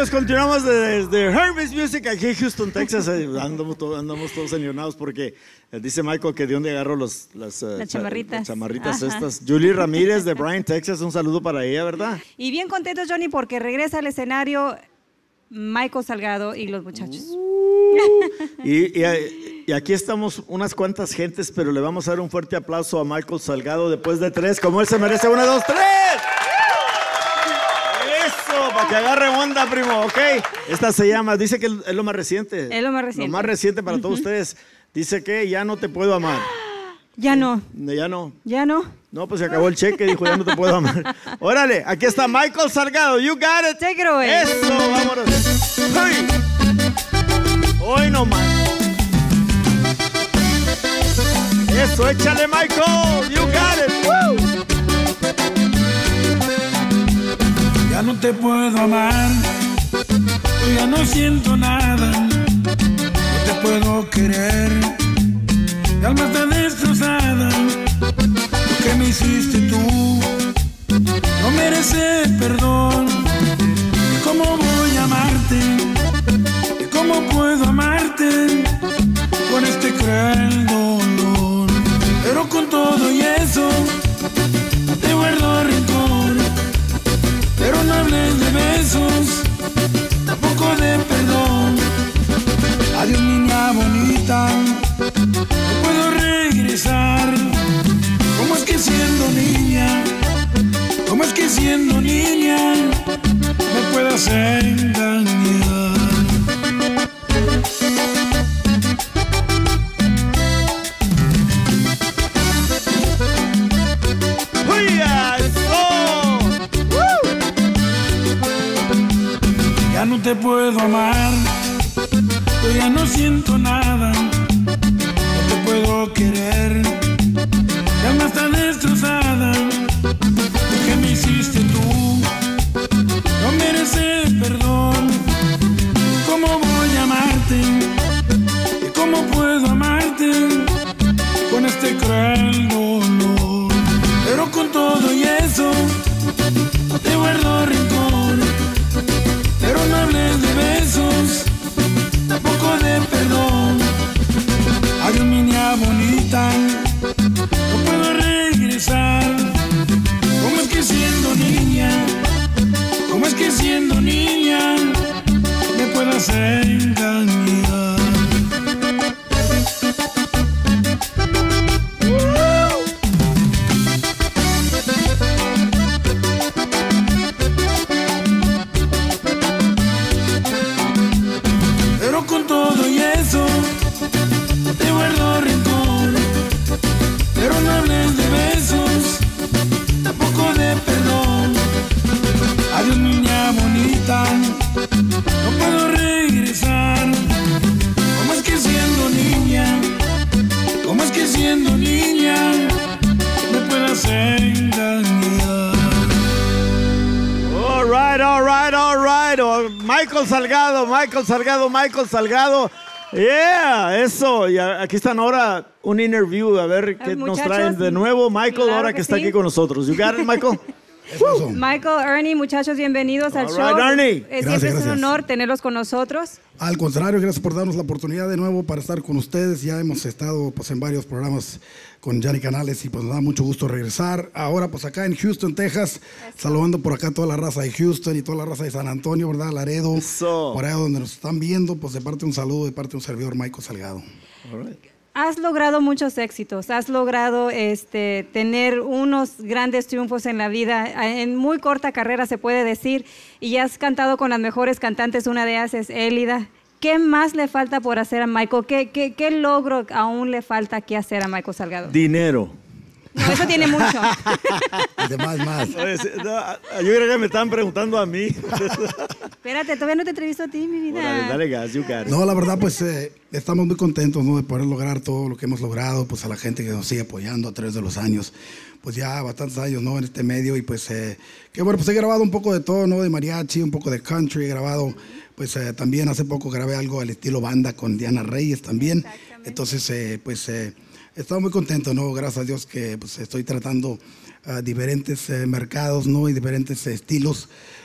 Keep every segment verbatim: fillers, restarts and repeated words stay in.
amigos, continuamos desde Hermes Music aquí en Houston, Texas. Andamos, todo, andamos todos enionados porque dice Michael que de dónde agarró los, las, uh, las chamarritas, las chamarritas estas. Julie Ramírez de Bryan, Texas, un saludo para ella, ¿verdad? Y bien contentos, Johnny, porque regresa al escenario Michael Salgado y los muchachos. Uh, y, y, y aquí estamos unas cuantas gentes, pero le vamos a dar un fuerte aplauso a Michael Salgado después de tres, como él se merece. Una, dos, tres. Para que agarre onda, primo, ok. Esta se llama, dice que es lo más reciente. Es lo más reciente. Lo más reciente para uh-huh. todos ustedes. Dice que ya no te puedo amar. Ya no. Ya no. Ya no. No, pues se acabó el cheque, dijo, ya no te puedo amar. Órale, aquí está Michael Salgado. You got it. Take it away. Eso, vámonos. Hey. Hoy no más. Eso, échale, Michael. You got it. Woo. Ya no te puedo amar, yo ya no siento nada, no te puedo querer, mi alma está destrozada, lo que me hiciste tú, no mereces perdón, ¿y cómo voy a amarte? ¿Y cómo puedo amarte con este cruel dolor? Pero con todo y eso, no te guardo rencor. Pero no hables de besos, tampoco de perdón. Adiós, niña bonita, no puedo regresar. ¿Cómo es que siendo niña, cómo es que siendo niña me puedas engañar? Ya no te puedo amar, yo ya no siento nada, no te puedo querer, mi alma está destrozada, lo que me hiciste tú, no mereces perdón. ¿Cómo voy a amarte? ¿Y cómo puedo amarte con este cruel dolor? Pero con todo y eso, no te guardo rencor. Pero no hables de besos, tampoco de perdón. Adiós, niña bonita, no puedo regresar. ¿Cómo es que siendo niña, cómo es que siendo niña me puedas engañar? Con todo y eso, no te guardo rencor. Pero no hables de besos, tampoco de perdón. Adiós, niña bonita, no puedo regresar. ¿Cómo es que siendo niña, cómo es que siendo niña me puedas engañar? All right, all right, all right. Oh, Michael Salgado, Michael Salgado, Michael Salgado. Yeah, eso. Y aquí están ahora un interview. A ver qué nos traen de nuevo. Michael, claro ahora que, que está sí. aquí con nosotros. You got it, Michael? Michael, Ernie, muchachos, bienvenidos al All show. right, Ernie. Eh, Gracias, siempre es un gracias. honor tenerlos con nosotros. Al contrario, gracias por darnos la oportunidad de nuevo para estar con ustedes. Ya hemos estado pues, en varios programas con Johnny Canales y pues nos da mucho gusto regresar. Ahora pues acá en Houston, Texas, saludando por acá toda la raza de Houston y toda la raza de San Antonio, ¿verdad? Laredo, Eso. por allá donde nos están viendo, pues de parte un saludo de parte de un servidor, Michael Salgado. All right. Has logrado muchos éxitos, has logrado este, tener unos grandes triunfos en la vida, en muy corta carrera se puede decir, y has cantado con las mejores cantantes, una de ellas es Élida. ¿Qué más le falta por hacer a Michael? ¿Qué, qué, qué logro aún le falta que hacer a Michael Salgado? Dinero. No, eso tiene mucho. Además, más. Oye, sí, no, yo creo que me estaban preguntando a mí. Espérate, todavía no te entrevisto a ti, mi vida. Órale, dale gas, you got it. No, la verdad, pues eh, estamos muy contentos, ¿no? De poder lograr todo lo que hemos logrado, pues a la gente que nos sigue apoyando a través de los años. Pues ya bastantes años, ¿no? En este medio y pues eh, que bueno, pues he grabado un poco de todo, ¿no? De mariachi, un poco de country, he grabado, pues eh, también hace poco grabé algo al estilo banda con Diana Reyes también. Entonces, eh, pues eh, estamos muy contentos, ¿no? Gracias a Dios que pues estoy tratando uh, diferentes eh, mercados, ¿no? Y diferentes eh, estilos.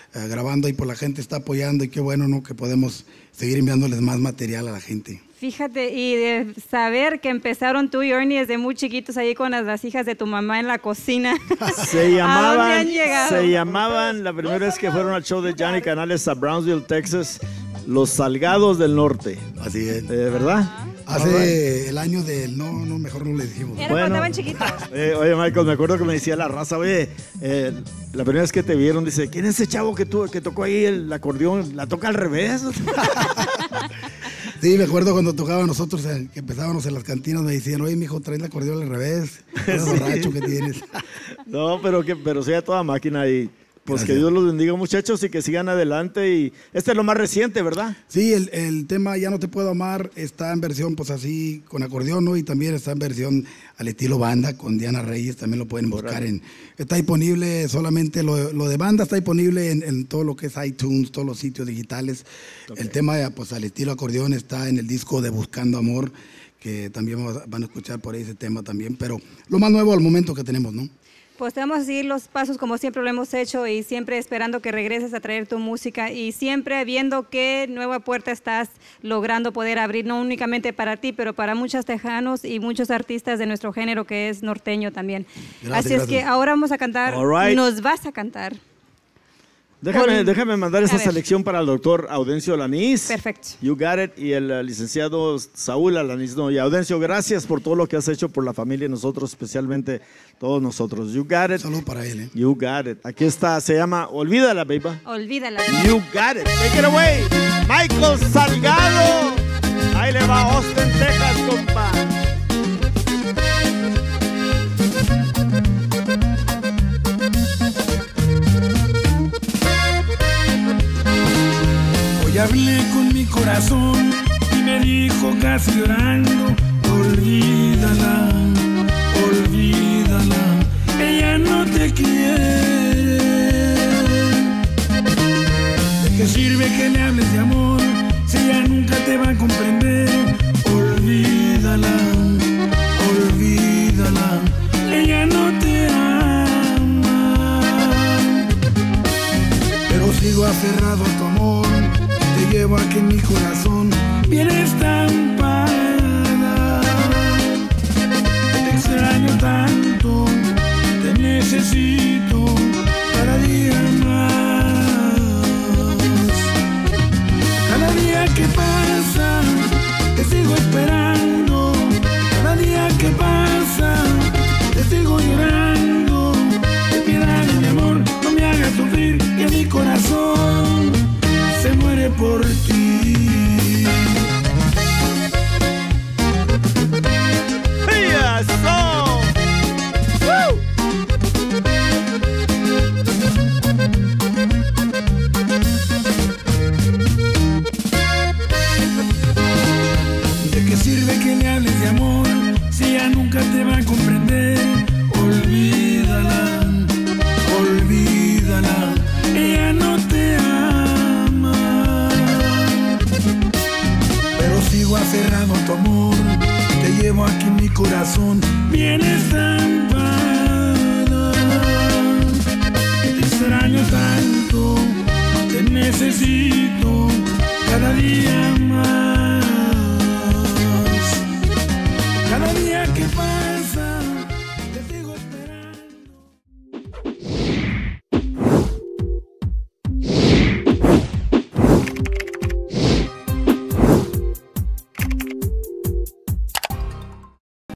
eh, grabando y por la gente está apoyando y qué bueno, ¿no? Que podemos seguir enviándoles más material a la gente. Fíjate, y de saber que empezaron tú y Ernie desde muy chiquitos ahí con las vasijas de tu mamá en la cocina. Se llamaban, ¿A dónde han llegado? se llamaban, la primera vez que fueron al show de Johnny Canales a Brownsville, Texas, Los Salgados del Norte. Así es. Eh, ¿Verdad? Hace el año del... No, no, mejor no le dijimos. Era Bueno. cuando estaban chiquitos. Eh, oye, Michael, me acuerdo que me decía la raza, oye, eh, la primera vez que te vieron, dice, ¿quién es ese chavo que, tú, que tocó ahí el acordeón? ¿La toca al revés? Sí, me acuerdo cuando tocaba nosotros, eh, que empezábamos en las cantinas, me decían, oye, mijo, traes el acordeón al revés. ¿Qué Sí. borracho que tienes? No, pero que pero sea toda máquina y pues Gracias. que Dios los bendiga, muchachos, y que sigan adelante. Y este es lo más reciente, ¿verdad? Sí, el, el tema Ya no te puedo amar está en versión pues así con acordeón, ¿no? Y también está en versión al estilo banda con Diana Reyes, también lo pueden buscar en... Está disponible solamente, lo, lo de banda está disponible en, en todo lo que es iTunes, todos los sitios digitales. Okay. El tema pues al estilo acordeón está en el disco de Buscando Amor, que también van a escuchar por ahí ese tema también, pero lo más nuevo al momento que tenemos, ¿no? Pues te vamos a seguir los pasos como siempre lo hemos hecho y siempre esperando que regreses a traer tu música y siempre viendo qué nueva puerta estás logrando poder abrir, no únicamente para ti, pero para muchos tejanos y muchos artistas de nuestro género que es norteño también. Gracias, Así es gracias. que ahora vamos a cantar, All right. nos vas a cantar. Déjame, Con- déjame mandar esta A ver. selección para el doctor Audencio Alanís. Perfecto. You got it. Y el uh, licenciado Saúl Alanís. No, y Audencio, gracias por todo lo que has hecho por la familia y nosotros, especialmente todos nosotros. You got it. Solo para él, ¿eh? You got it. Aquí está, se llama Olvídala, baby. Olvídala. You got it. Take it away. Michael Salgado. Ahí le va a Austin, Texas, compa. Hoy hablé con mi corazón y me dijo casi llorando, olvídala, olvídala, ella no te quiere. ¿De qué sirve que le hables de amor si ella nunca te va a comprender? Olvídala, olvídala, ella no te ama. Pero sigo aferrado a tu amor, te llevo aquí en mi corazón, bien estampada. Te extraño tanto, te necesito cada día más. Cada día que pasa, te sigo esperando. Cada día que pasa, te sigo llorando. Ten piedad de mi amor, no me hagas sufrir, que mi corazón se muere por ti. ¡Hey, eso! ¡Woo! ¿De qué sirve que le hables de amor si ella nunca te va a comprender? Olvídala, olvídala, ella no te ama. Pero sigo aferrado a tu amor, te llevo aquí en mi corazón, bien estampada. Te extraño tanto, te necesito cada día más. Cada día que pasa